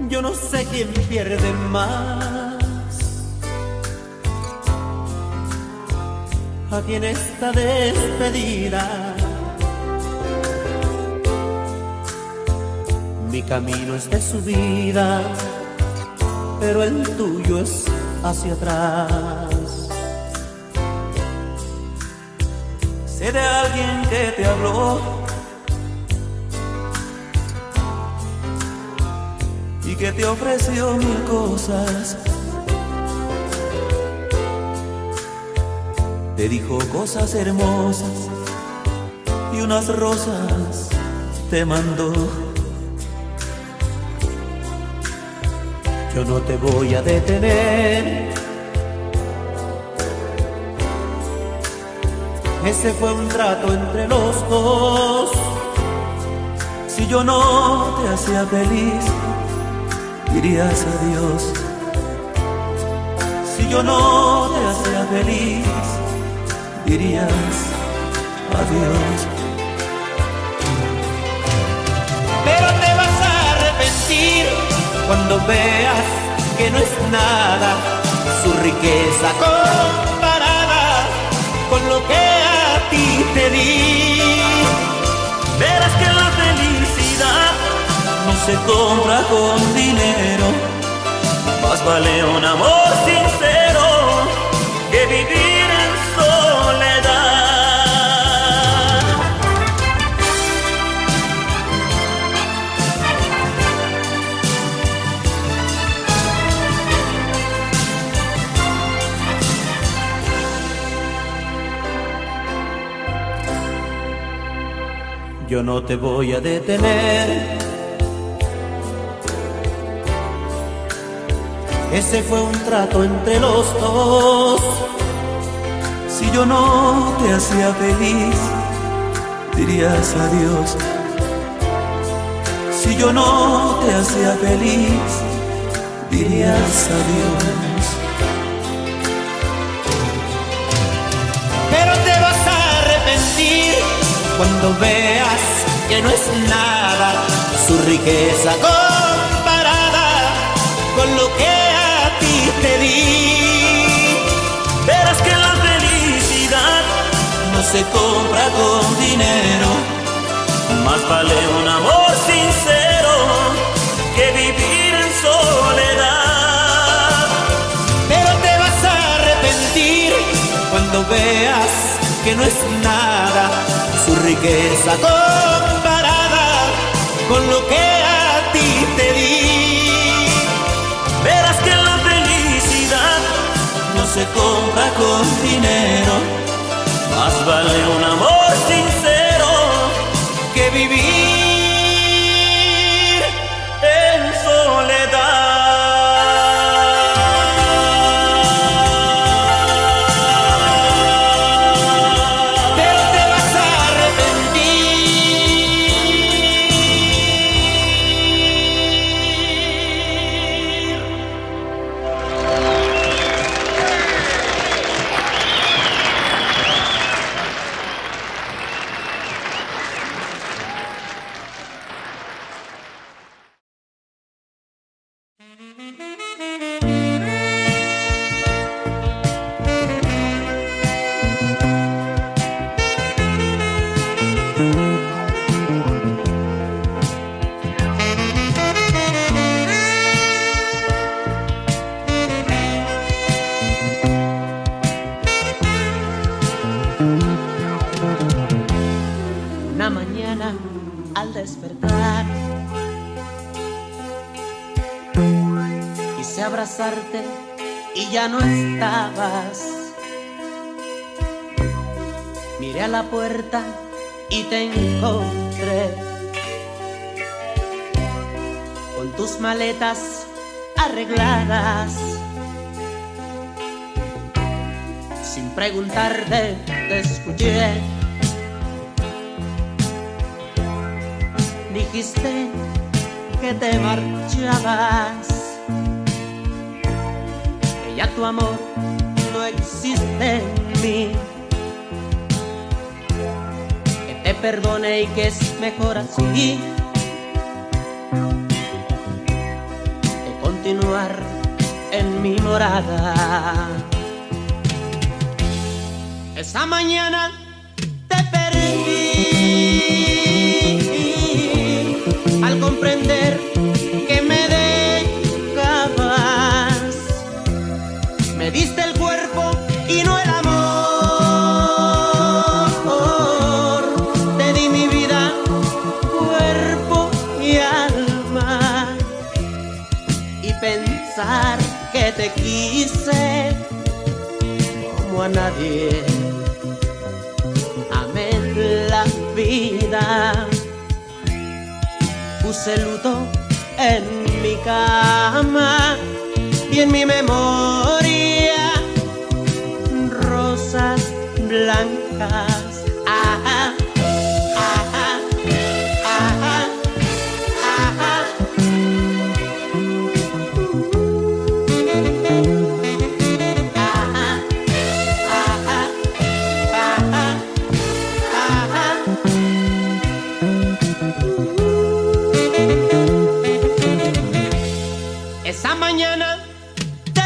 Yo no sé quién pierde más, aquí en esta despedida. Mi camino es de subida, pero el tuyo es hacia atrás. Sé de alguien que te habló y que te ofreció mil cosas. Te dijo cosas hermosas y unas rosas te mandó. Yo no te voy a detener, ese fue un trato entre los dos. Si yo no te hacía feliz, dirías adiós. Si yo no te hacía feliz, dirías adiós. Pero te vas a arrepentir cuando veas que no es nada su riqueza comparada con lo que a ti te di. Verás que la felicidad no se compra con dinero, más vale un amor sincero que vivir en soledad. Yo no te voy a detener, ese fue un trato entre los dos. Si yo no te hacía feliz, dirías adiós. Si yo no te hacía feliz, dirías adiós. Pero te vas a arrepentir cuando veas que no es nada su riqueza comparada con lo que a ti te di. Verás que la felicidad no se compra con dinero, más vale un amor sincero que vivir en soledad. Pero te vas a arrepentir cuando veas que no es nada su riqueza comparada con lo que a ti te di. Verás que la felicidad no se compra con dinero, más vale un amor sincero que vivir en soledad. Una mañana al despertar quise abrazarte y ya no estabas. Miré a la puerta y te encontré con tus maletas arregladas. Sin preguntarte te escuché. Dijiste que te marchabas, que ya tu amor no existe en mí, que te perdone y que es mejor así. continuar en mi morada. Esa mañana te perdí al comprender que me dejabas. Me diste el cuerpo y no el amor. Te di mi vida, cuerpo y alma. Y pensar que te quise como a nadie. Amé la vida. Puse luto en mi cama y en mi memoria rosas blancas. Ajá, ajá, ajá, ajá. Esa mañana te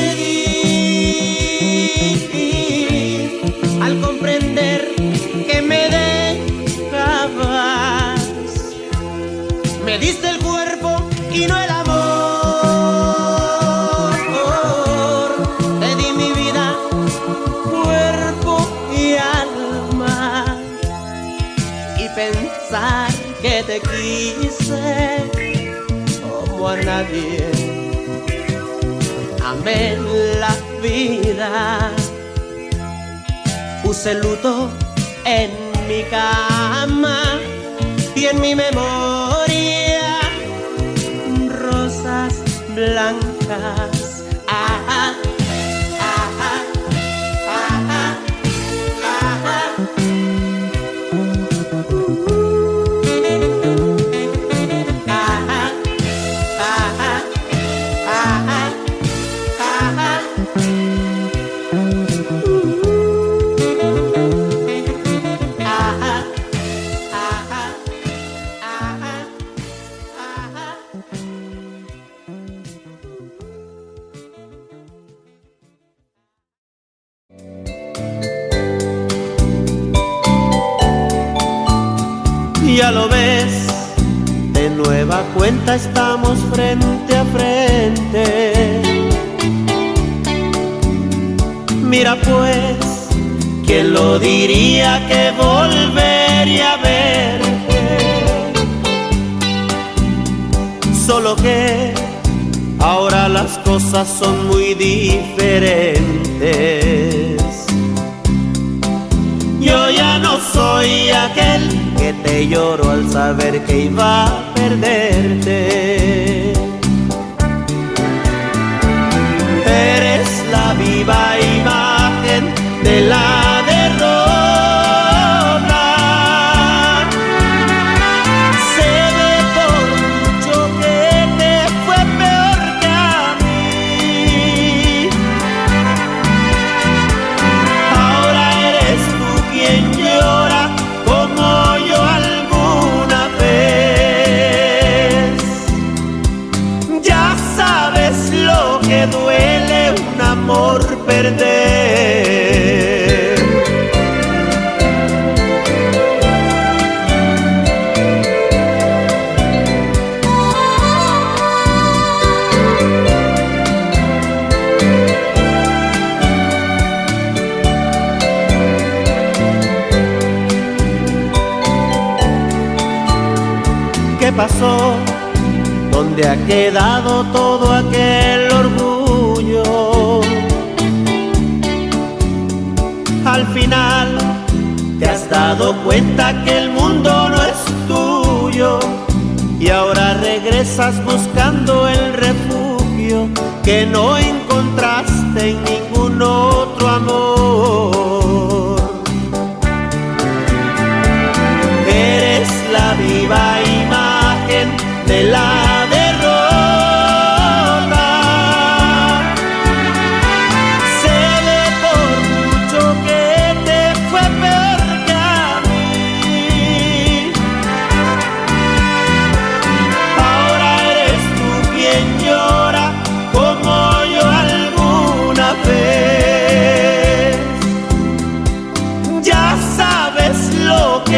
perdí al comprender que me dejabas. Me diste el cuerpo y no el amor. Te di mi vida, cuerpo y alma. Y pensar que te quise como a nadie. Amé la vida. Puse luto en mi cama y en mi memoria rosas blancas. Ajá, ajá, ajá, ajá. Ya lo ves, de nueva cuenta estamos frente a frente. Mira pues, ¿quién lo diría que volvería a verte? Solo que ahora las cosas son muy diferentes. Yo ya no soy aquel que te lloró al saber que iba a perderte. Eres la viva imagen de la derrota. Sé de por mucho que te fue peor que a mí. Ahora eres tú quien llora como yo alguna vez. Ya sabes lo que duele un amor perder. ¿Qué pasó? ¿Dónde ha quedado todo aquel orgullo? Al final te has dado cuenta que el mundo no es tuyo y ahora regresas buscando el refugio que no encontraste en ningún otro amor. Eres la viva imagen de la derrota. Sé de por mucho que te fue peor que a mí. Ahora eres tú quien llora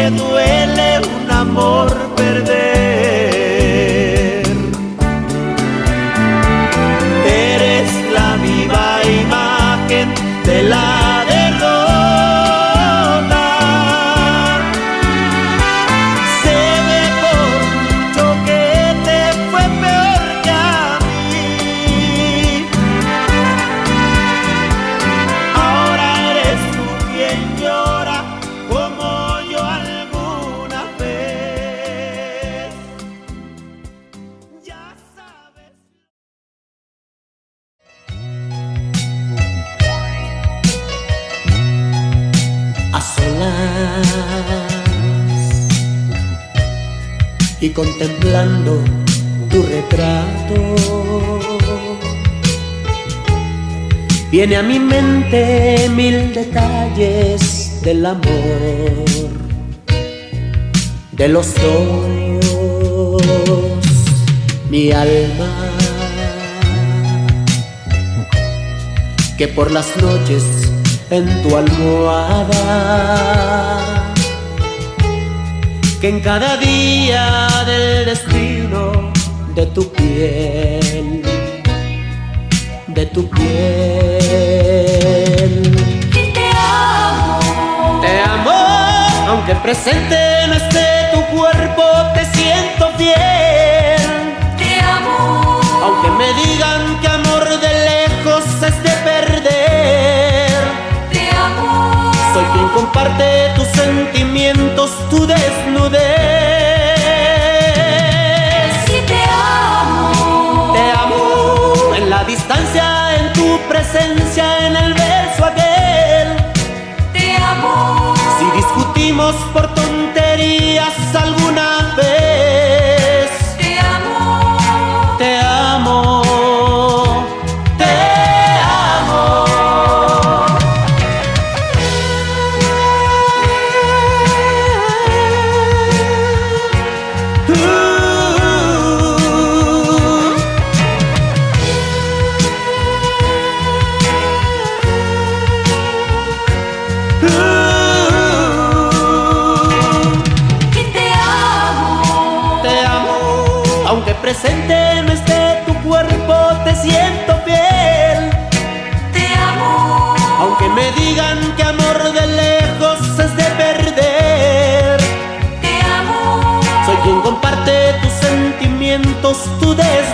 que duele un amor perder. Eres la viva imagen de la derrota. Sé que por mucho que te fue peor que a mí, ahora eres tú quien llora como yo alguna vez. Ya sabes. A solas y contemplando tu retrato, viene a mi mente mil detalles del amor, de los sueños, mi alma, que por las noches en tu almohada, que en cada día del destino de tu piel, de tu piel. Te amo, aunque presente no esté tu cuerpo, te siento fiel. Te amo, Aunque me digan que amor de lejos es de perder, te amo, soy quien comparte tus sentimientos, tu desnudez. sí te amo, Te amo en la distancia, en tu presencia, en el beso aquel. te amo, Si discutimos por tonterías alguna vez, te amo, te amo, te amo. y te amo, Te amo, aunque presente no esté tu cuerpo, te siento fiel. te amo, Aunque me digan que amor de lejos es de perder, te amo, soy quien comparte tus sentimientos, tu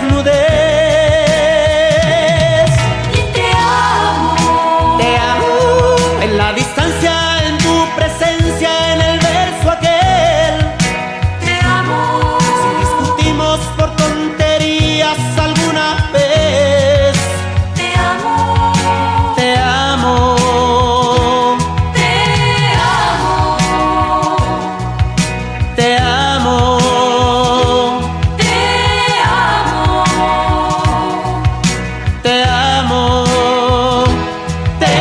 desnudez. y te amo, Te amo en la distancia, en tu presencia, en el verso aquel. te amo, Si discutimos por tonterías alguna vez, te amo, te amo, te amo, te amo, te amo, te amo, te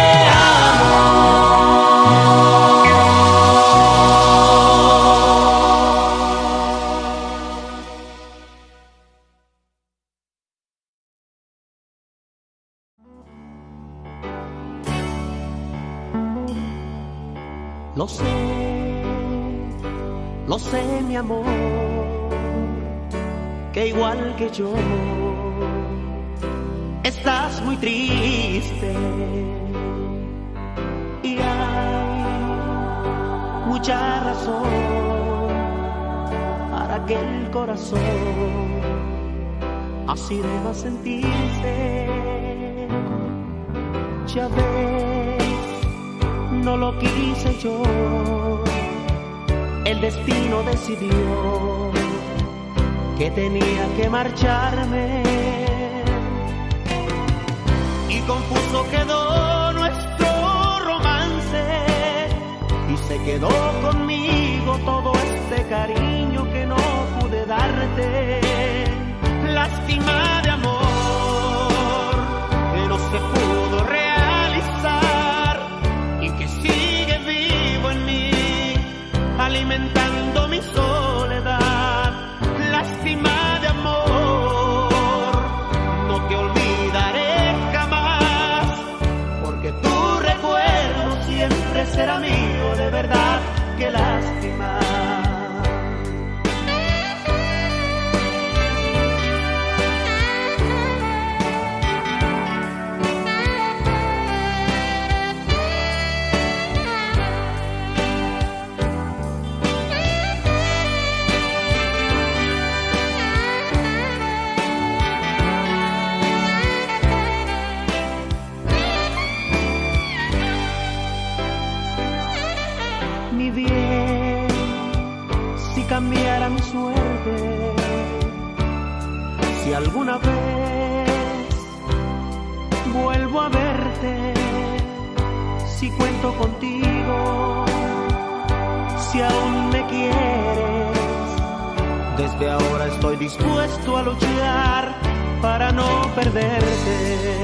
Lo sé, mi amor, que igual que yo estás muy triste y hay mucha razón para que el corazón así deba sentirse. Ya ves, no lo quise yo, el destino decidió que tenía que marcharme, y confuso quedó nuestro romance, y se quedó conmigo todo este cariño que no pude darte. Lástima de amor que no se pudo realizar y que sigue vivo en mí, alimentando mi soledad. Lástima de amor, no te olvidaré jamás, porque tu recuerdo siempre será mío, de verdad que lástima. lástima. Mi bien, si cambiara mi suerte, si alguna vez vuelvo a verte, si cuento contigo, si aún me quieres, desde ahora estoy dispuesto a luchar para no perderte.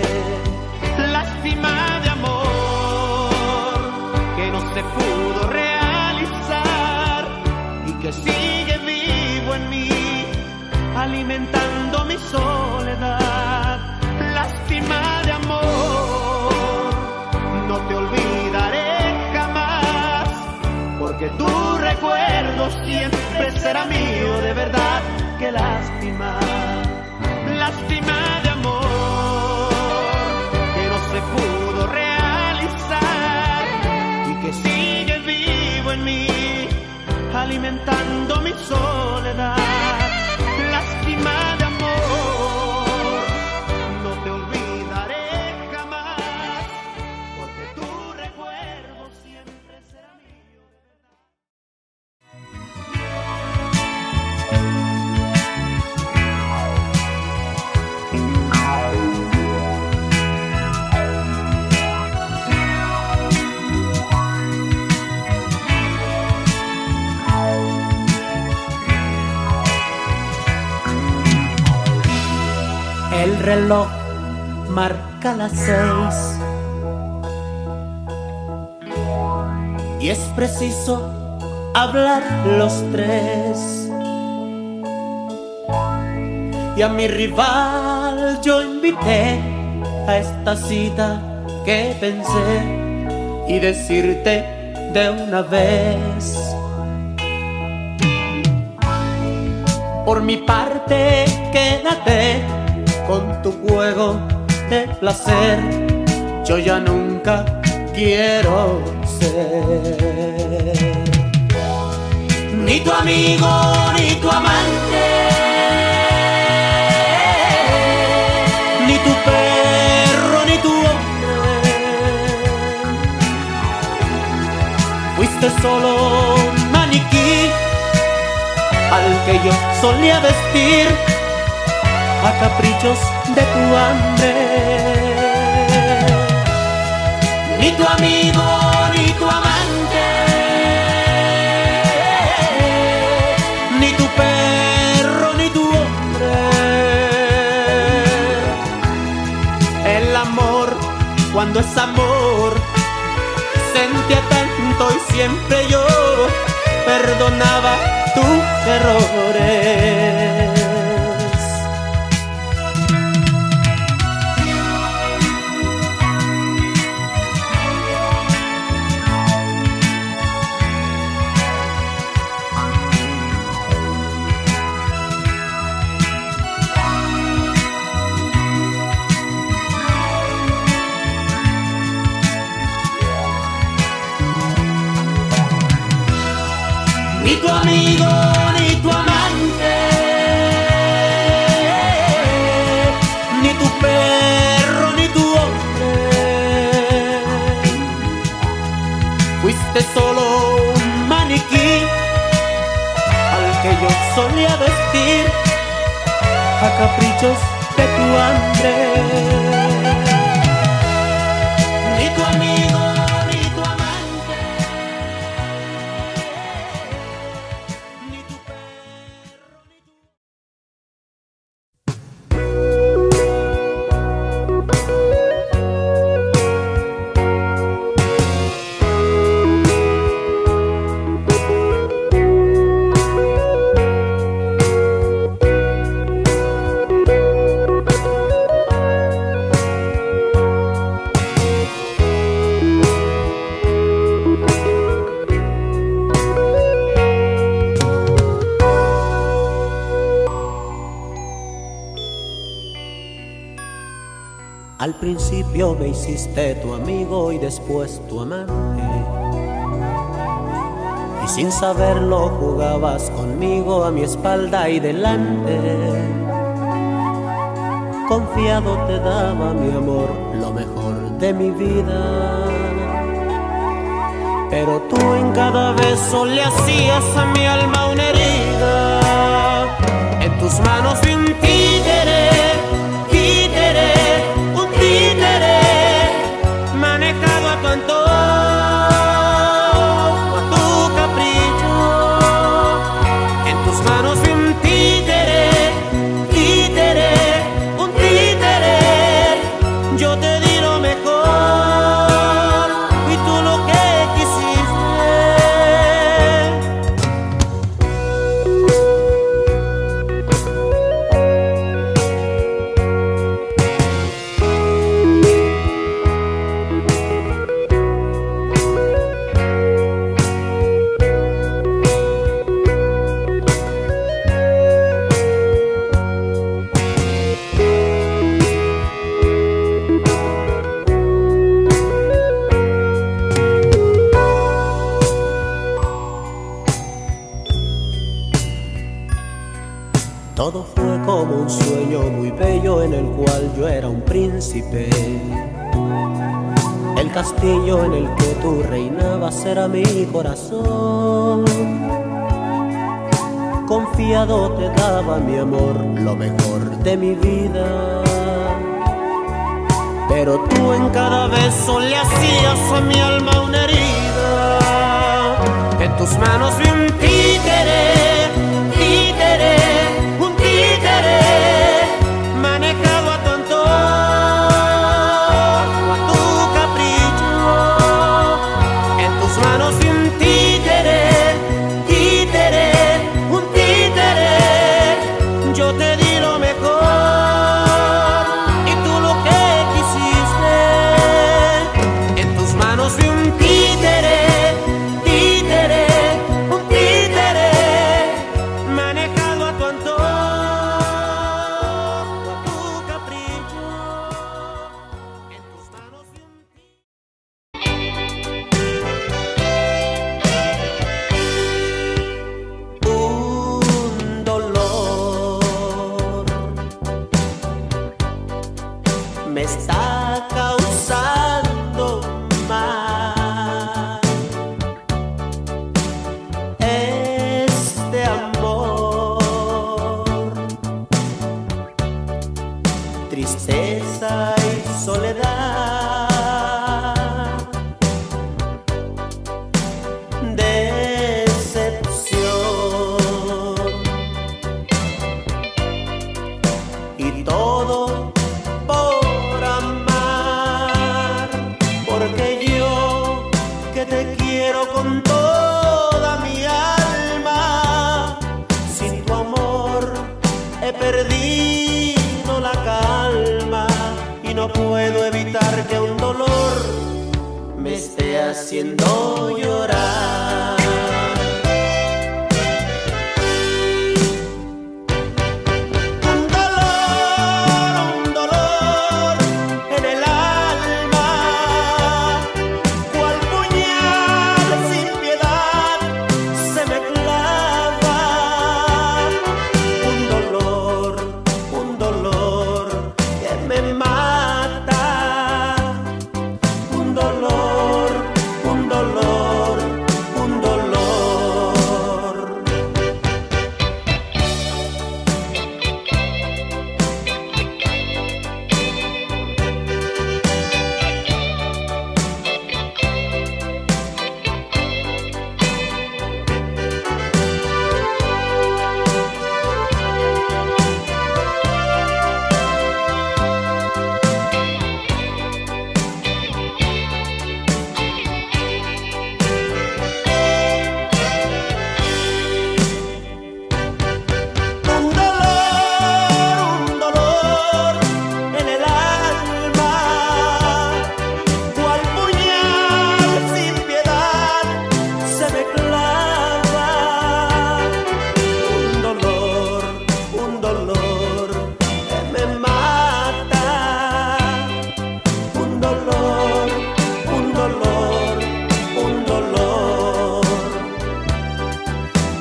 Lástima de amor que no se pudo realizar y que sigue vivo en mí, alimentando mi soledad. Lástima de amor, no te olvidaré jamás, porque tu recuerdo siempre será mío, de verdad. Qué lástima, lástima de amor que no se pudo realizar y que sigue vivo en mí, alimentando mi soledad. Lástima de amor, no te olvidaré jamás, porque tu recuerdo siempre será mío, de verdad. El reloj marca las 6 y es preciso hablar los tres. Y a mi rival yo invité a esta cita que pensé y decirte de una vez. Por mi parte, quédate con tu juego de placer, yo ya nunca quiero ser ni tu amigo ni tu amante, ni tu perro ni tu hombre. Fuiste solo un maniquí al que yo solía vestir a caprichos de tu hambre. Ni tu amigo ni tu amante, ni tu perro ni tu hombre. El amor, cuando es amor, sentía tanto y siempre yo perdonaba tus errores. Ni tu amigo ni tu amante, ni tu perro ni tu hombre. Fuiste solo un maniquí al que yo solía vestir a caprichos de tu hambre. Ni tu amigo ni tu amante, ni tu perro ni tu... Al principio me hiciste tu amigo y después tu amante, y sin saberlo jugabas conmigo a mi espalda y delante. Confiado te daba mi amor, lo mejor de mi vida, pero tú en cada beso le hacías a mi alma una herida. En tus manos vi un títere, títere, un títere, manejado a tu antojo, a tu capricho. En tus manos vi un títere, títere, un títere. Yo te di lo mejor y tú lo que quisiste. Todo fue como un sueño muy bello en el cual yo era un príncipe. El castillo en el que tú reinabas era mi corazón. Confiado te daba mi amor, lo mejor de mi vida, pero tú en cada beso le hacías a mi alma una herida. En tus manos vi un títere, títere, un títere, manejado a tu antojo, a tu capricho. En tus manos vi un títere, títere, un títere. Yo te di lo mejor y tú lo que quisiste. En tus manos vi un títere, títere, un títere, manejado a tu antojo, a tu capricho. En tus manos vi un dolor me está causando mal este amor, tristeza y soledad, decepción y todo por amar, porque yo que te quiero con toda mi alma, sin tu amor he perdido la calma y no puedo evitar que un dolor me esté haciendo llorar. Un dolor en el alma, cual puñal sin piedad se me clava. Un dolor que me mata. Un dolor, un dolor, un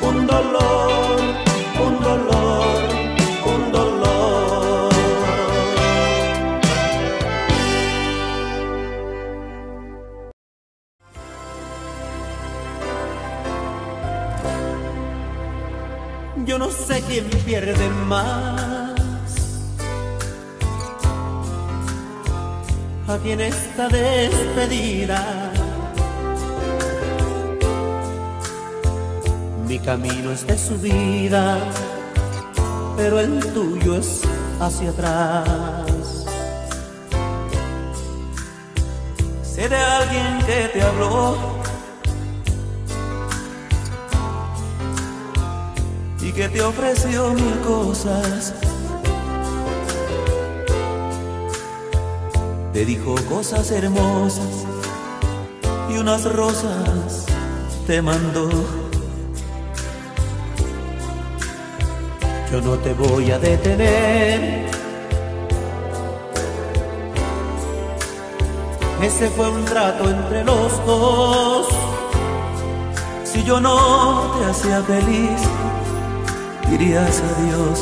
un dolor, un dolor, un dolor. Yo no sé quién pierde más aquí en esta despedida. Mi camino es de subida, pero el tuyo es hacia atrás. Sé de alguien que te habló y que te ofreció mil cosas. Te dijo cosas hermosas y unas rosas te mandó. Yo no te voy a detener. Ese fue un trato entre los dos. Si yo no te hacía feliz, dirías adiós.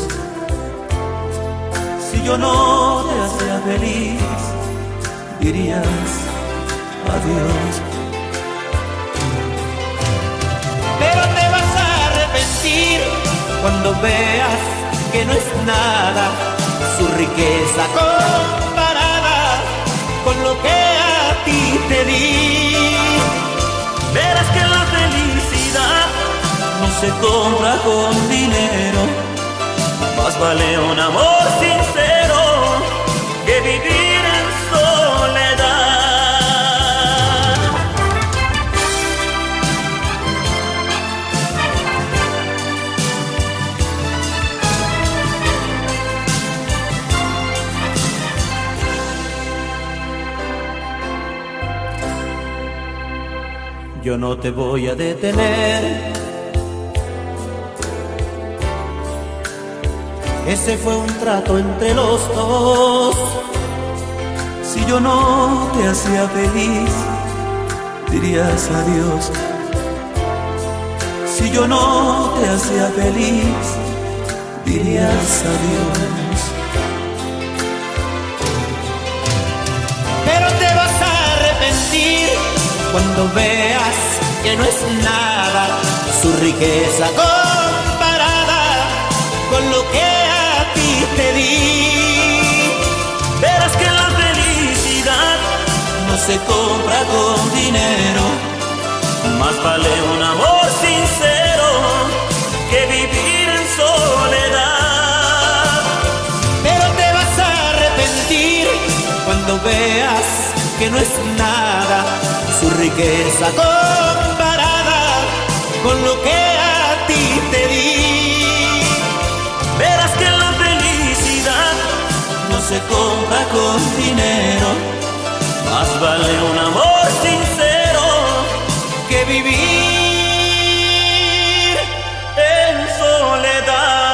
Si yo no te hacía feliz, dirías adiós. Pero te vas a arrepentir cuando veas que no es nada su riqueza comparada con lo que a ti te di. Verás que la felicidad no se compra con dinero. Más vale un amor sincero que vivir en soledad. Yo no te voy a detener. Ese fue un trato entre los dos. Si yo no te hacía feliz, dirías adiós. Si yo no te hacía feliz, dirías adiós. Pero te vas a arrepentir cuando veas que no es nada su riqueza comparada con lo que a ti te di. Verás que la felicidad no se compra con dinero. Más vale un amor sincero que vivir en soledad. Pero te vas a arrepentir cuando veas que no es nada su riqueza comparada con lo que a ti te di. Verás que la felicidad no se compra con dinero. Más vale un amor sincero que vivir en soledad.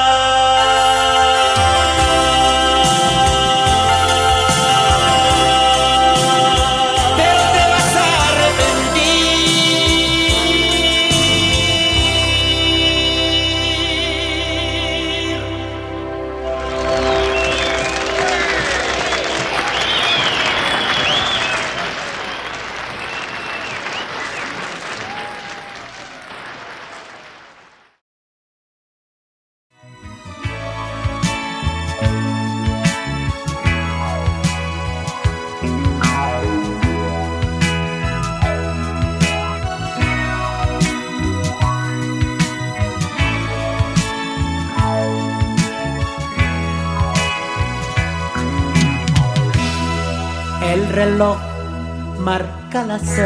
El reloj marca las 6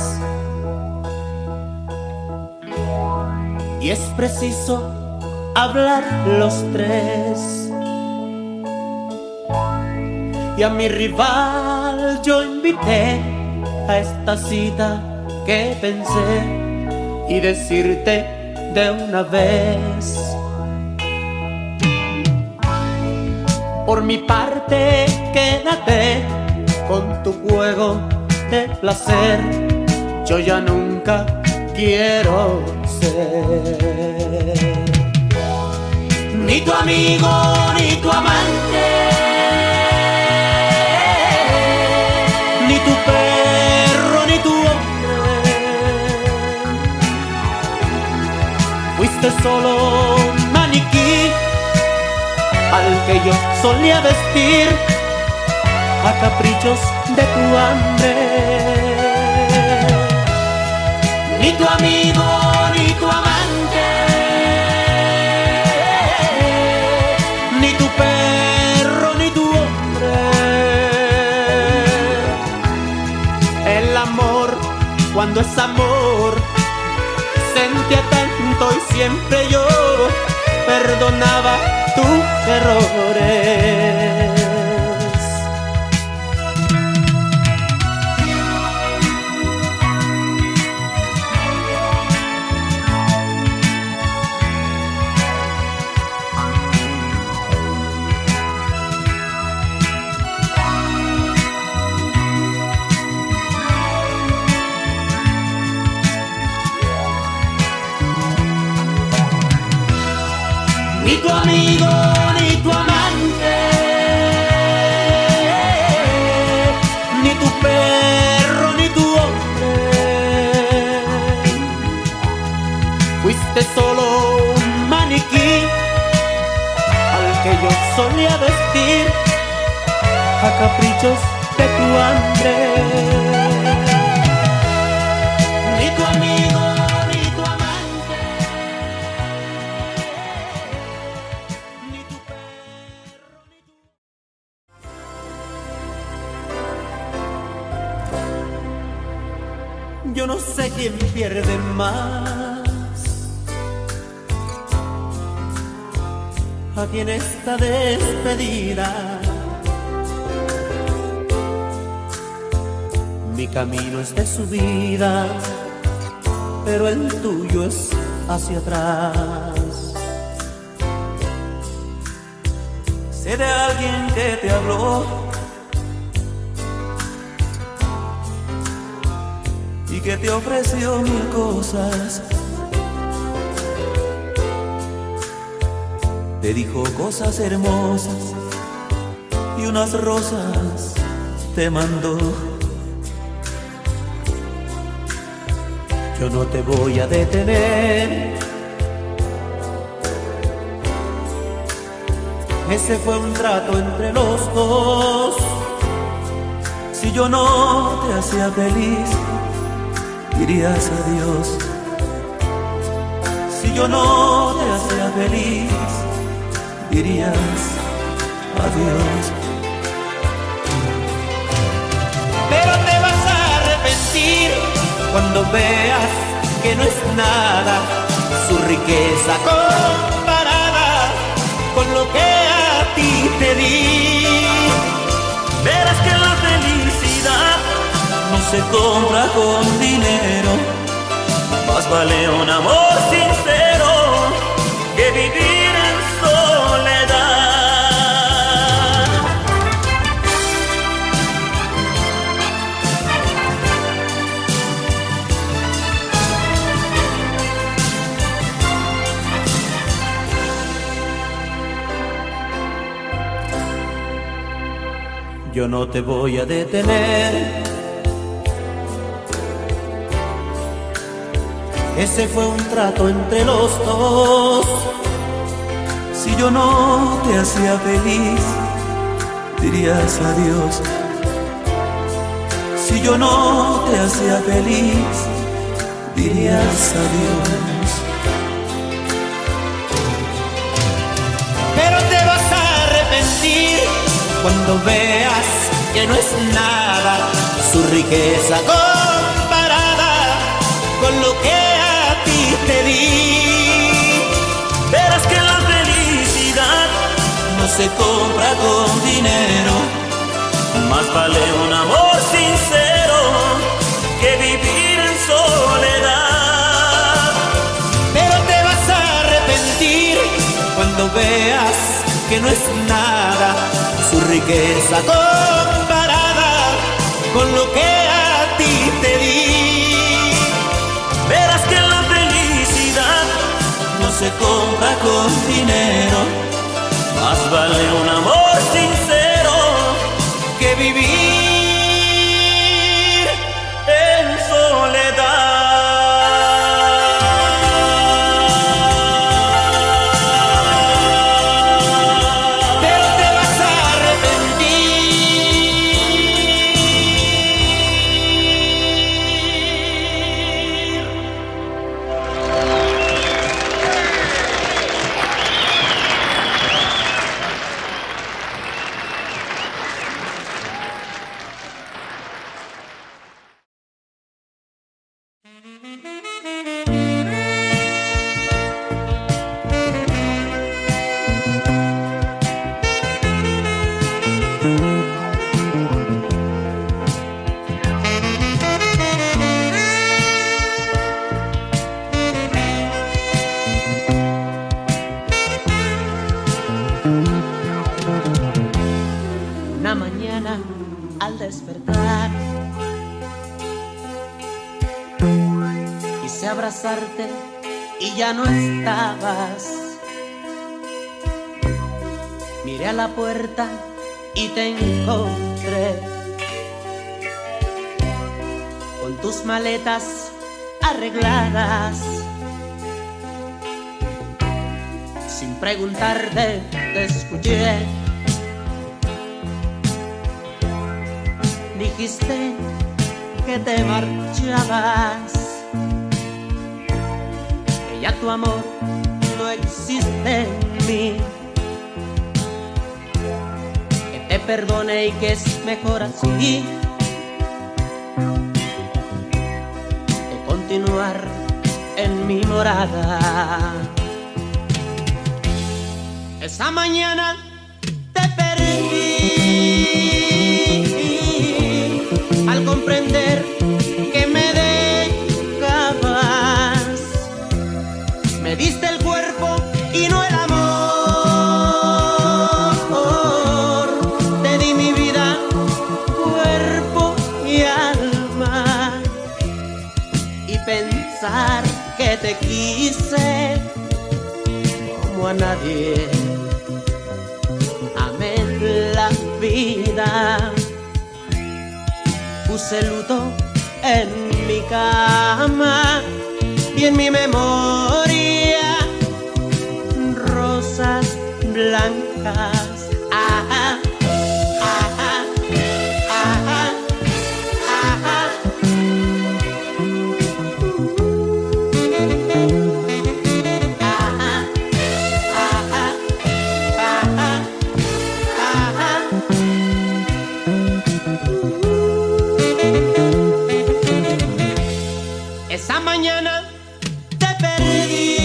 y es preciso hablar los tres. Y a mi rival yo invité a esta cita que pensé y decirte de una vez. Por mi parte, quédate con tu juego de placer. Yo ya nunca quiero ser. Ni tu amigo, ni tu amante, ni tu perro, ni tu hombre. Fuiste solo un maniquí al que yo solía vestir a caprichos de tu hambre. Ni tu amigo, ni tu amante, ni tu perro, ni tu hombre. El amor, cuando es amor, sentía tanto y siempre yo perdonaba tus errores. Ni tu amigo, ni tu amante, ni tu perro, ni tu hombre. Fuiste solo un maniquí al que yo solía vestir a caprichos de tu hambre. Ni tu amigo, ni tu amante, ni tu perro, ni tu... Yo no sé quién pierde más aquí en esta despedida. Mi camino es de subida, pero el tuyo es hacia atrás. Sé de alguien que te habló y que te ofreció mil cosas. Te dijo cosas hermosas y unas rosas te mandó. Yo no te voy a detener. Ese fue un trato entre los dos. Si yo no te hacía feliz, dirías adiós. Si yo no te hacía feliz, dirías adiós. Pero te vas a arrepentir cuando veas que no es nada su riqueza comparada con lo que a ti te di. Verás que la felicidad no se compra con dinero. Más vale un amor sincero que vivir en soledad. Yo no te voy a detener. Ese fue un trato entre los dos. Si yo no te hacía feliz, dirías adiós. Si yo no te hacía feliz, dirías adiós. Pero te vas a arrepentir cuando veas que no es nada su riqueza comparada con lo que a ti te di. Verás que la felicidad no se compra con dinero. Más vale un amor sincero que vivir en soledad. Pero te vas a arrepentir cuando veas que no es nada su riqueza comparada con lo que a ti te di. Verás que la felicidad se compra con dinero. Más vale un amor sincero que vivir en soledad. Pero te vas a Una mañana al despertar quise abrazarte y ya no estabas. Miré a la puerta y te encontré con tus maletas arregladas. Sin preguntarte te escuché. Dijiste que te marchabas, que ya tu amor no existe en mí, que te perdone y que es mejor así, que continuar en mi morada. Esa mañana te perdí al comprender que me dejabas. Me diste el cuerpo y no el amor. Te di mi vida, cuerpo y alma. Y pensar que te quise como a nadie. Amé la vida. Puse luto en mi cama y en mi memoria rosas blancas. Ajá, ajá, ajá, ajá. Esa mañana te perdí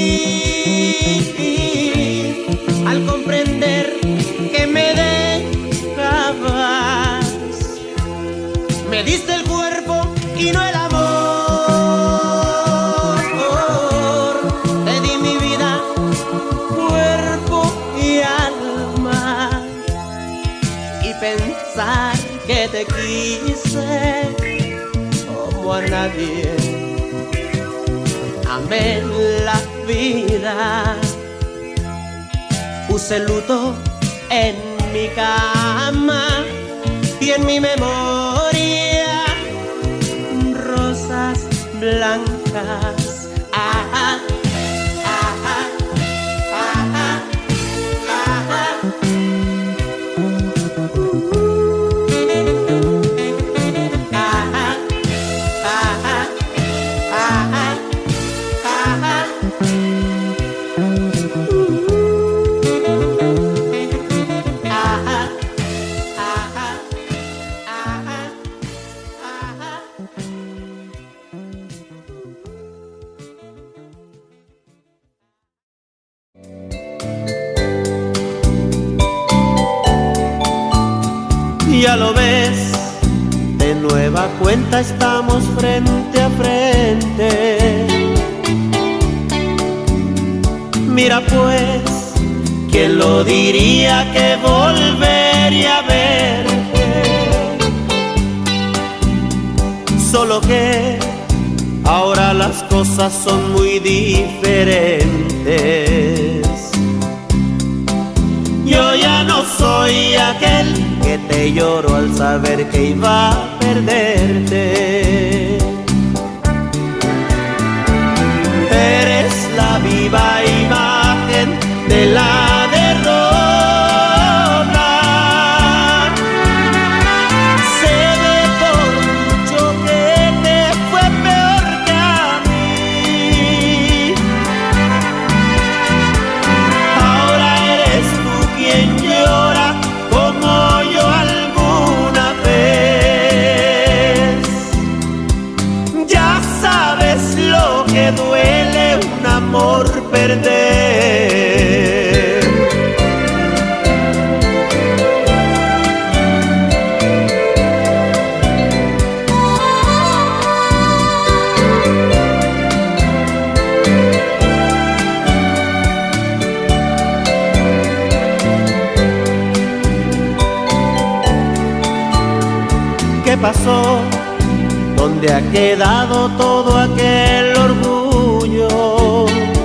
al comprender que me dejabas. Me diste el cuerpo y no el amor. Te di mi vida, cuerpo y alma. Y pensar que te quise como a nadie. Amé la vida. Puse luto en mi cama y en mi memoria rosas blancas. Ajá, ajá, ajá, ajá. Ya lo ves, de nueva cuenta estamos frente a frente. Mira pues, ¿quién lo diría que volvería a verte? Solo que ahora las cosas son muy diferentes. Yo ya no soy aquel que te lloró al saber que iba a perderte. Eres la viva imagen de la derrota. Sé de por mucho que te fue peor que a mí. Ahora eres tú quien llora como yo alguna vez. Ya sabes lo que duele un amor perder. ¿Qué pasó? ¿Dónde ha quedado todo aquel orgullo?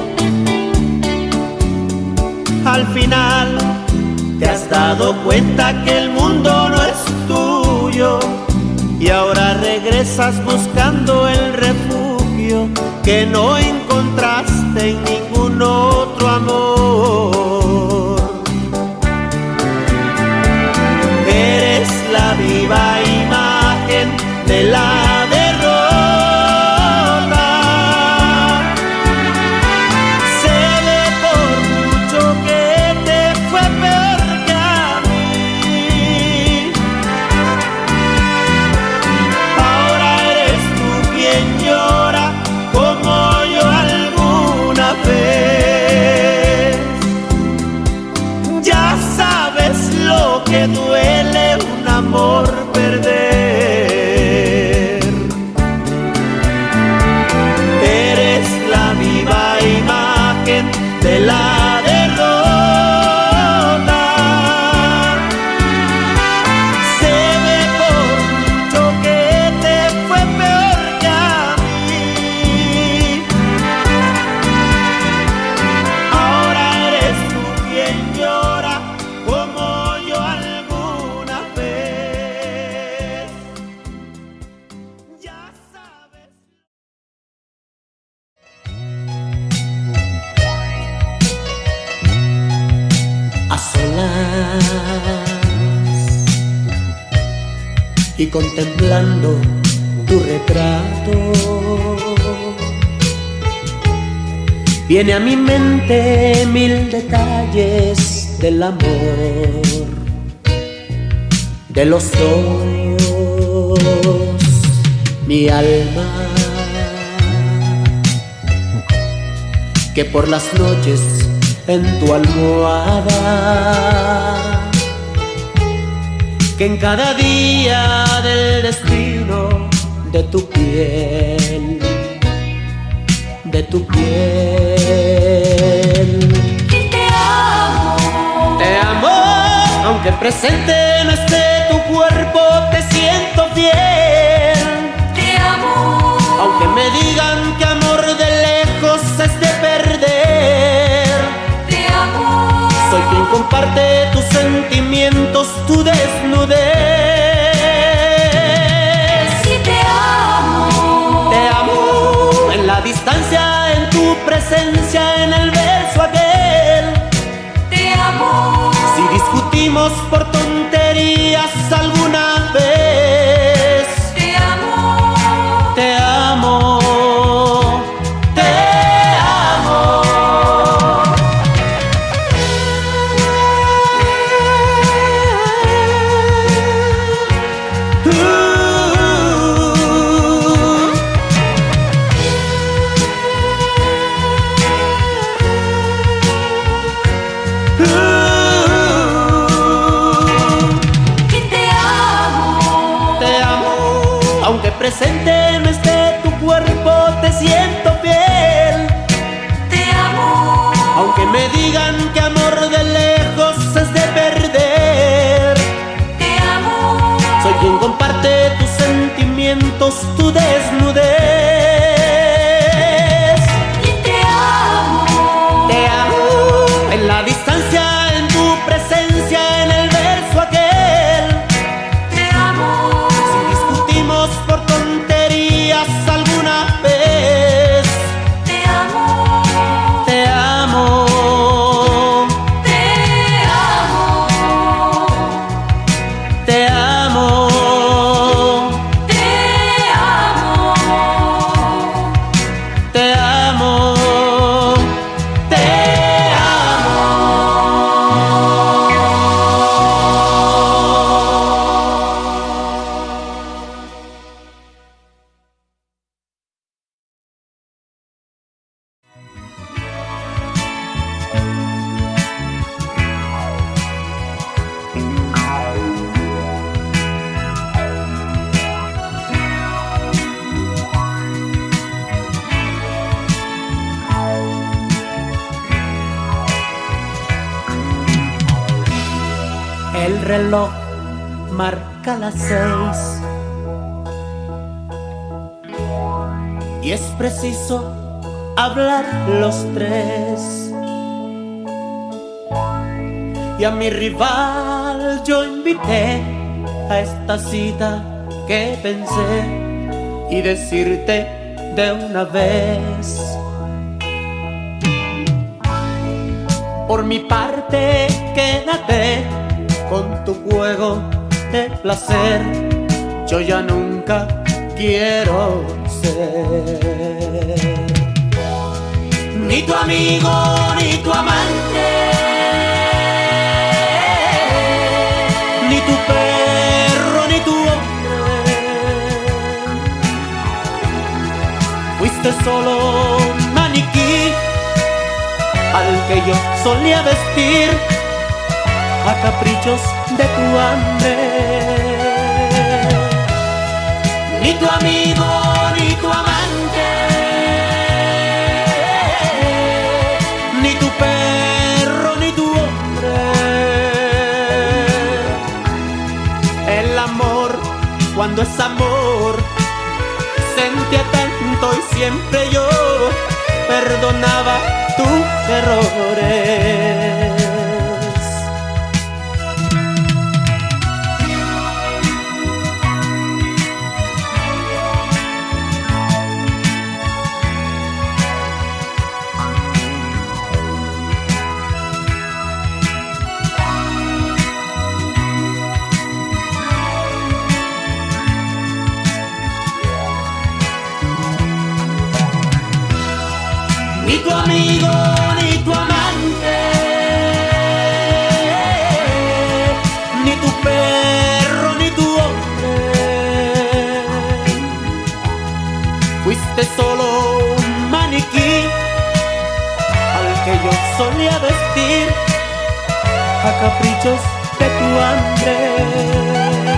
Al final te has dado cuenta que el mundo no es tuyo y ahora regresas buscando el refugio que no encontraste en ningún otro amor. Eres la viva imagen de la derrota. Sé de por mucho que te fue peor que a mí. Ahora eres tú quien llora como yo alguna vez. Ya sabes lo que duele un amor perder. Eres la viva imagen de la derrota. Sé de por mucho que te fue peor que a mí. Ahora eres tú quien llora como yo alguna vez. Ya sabes. A solas y contemplando tu retrato, viene a mi mente mil detalles del amor, de los sueños, mi alma, que por las noches en tu almohada, que en cada día del destino de tu piel, de tu piel. Y te amo. Te amo, aunque presente no esté tu cuerpo, te siento fiel. Te amo. Aunque me digan que amor de lejos es de perder, Te amo. soy quien comparte tus sentimientos, tu desnudez. Y te amo. Te amo en la distancia, en tu presencia, en el beso aquel. Te amo. Si discutimos por tonterías alguna vez, Te amo. te amo, te amo. Y te amo. Te amo, aunque presente no esté tu cuerpo, te siento fiel. Te amo. Aunque me digan que amor de lejos es de perder, Te amo. soy quien comparte tus sentimientos, tu desnudez. reloj marca las 6 y es preciso hablar los tres. Y a mi rival yo invité a esta cita que pensé y decirte de una vez. Por mi parte, quédate con tu juego de placer. Yo ya nunca quiero ser ni tu amigo ni tu amante, ni tu perro ni tu hombre. Fuiste solo un maniquí al que yo solía vestir a caprichos de tu hambre. Ni tu amigo ni tu amante, ni tu perro ni tu hombre. El amor, cuando es amor, sentía tanto y siempre yo perdonaba tus errores. Ni tu amigo ni tu amante, ni tu perro ni tu hombre. Fuiste solo un maniquí al que yo solía vestir a caprichos de tu hambre.